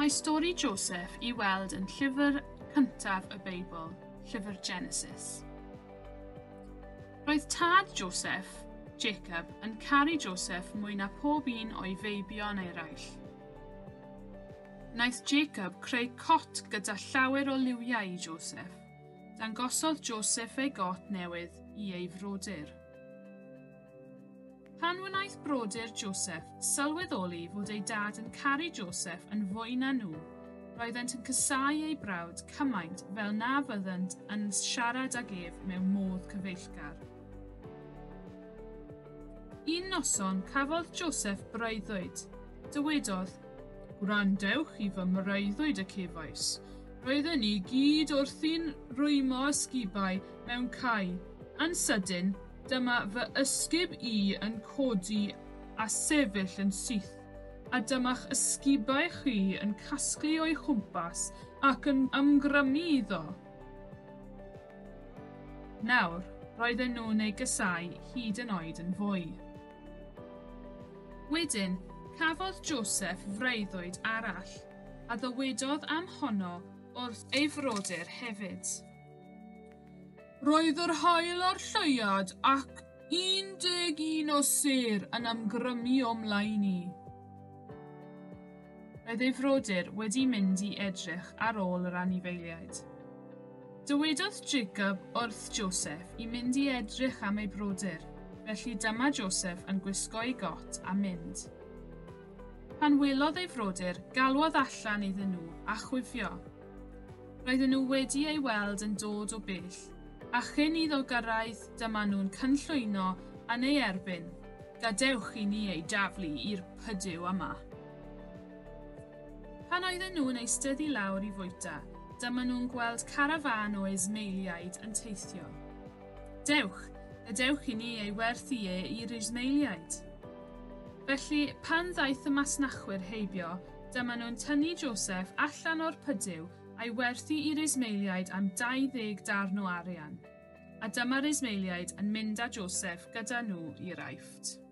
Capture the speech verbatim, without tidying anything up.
Mae stori Joseff i weld yn llyfr cyntaf y Beibl, llyfr Genesis. Roedd tad Joseff, Jacob, yn caru Joseff mwy na pob un o'i feibion eraill. Wnaeth Jacob creu cot gyda llawer o liwiau i Joseff, dangosodd Joseff ei got newydd i ei frodyr. Pan wnaeth brodyr Joseff sylweddoli fod ei dad yn caru Joseff yn fwy na nhw, roeddent yn casáu ei brawd cymaint fel na fyddent yn siarad ag ef mewn modd cyfeillgar. Un noson cafodd Joseff breuddwyd. Dywedodd, "Gwrandewch i fy mreuddwyd y cefais. Roedden ni gyd wrthi'n rwymo ysgubau mewn cae. Yn sydyn, dyma fy ysgub i yn codi a sefyll yn syth, a dyma'ch ysgubau chi yn casglu o'i chwmpas ac yn ymgrymu iddo." Nawr, roedden nhw'n ei gysau hyd yn oed yn fwy. Wedyn, cafodd Joseff freuddwyd arall, a ddywedodd am honno wrth ei frodyr hefyd. "Roedd yr haul ar lleiad ac un deg un o sêr yn ymgrymu o mlaen i." Roedd ei frodyr wedi mynd i edrych ar ôl yr anifeiliaid. Dywedodd Jacob wrth Joseff i mynd i edrych am ei brodyr, felly dyma Joseff yn gwisgo ei got a mynd. Pan welodd ei frodyr, galwodd allan iddyn nhw a chwifio. Roedden nhw wedi ei weld yn dod o bell, a chyn iddo gyrraedd dyma nhw'n cynllwyno yn ei erbyn, "Gadewch i ni ei daflu i'r pydiw yma." Pan oedden nhw'n eistedd i lawr i fwyta, dyma nhw'n gweld carafan o Ismaeliaid yn teithio. "Dewch, gadewch i ni ei werthu e i'r Ismaeliaid." Felly, pan ddaeth y masnachwyr heibio, dyma nhw'n tynnu Joseff allan o'r pydiw a'i werthu i'r Ismaeliaid am dau ddeg darn o arian. A dyma'r Ismaeliaid yn mynd â Joseff gyda nhw i'r Aifft.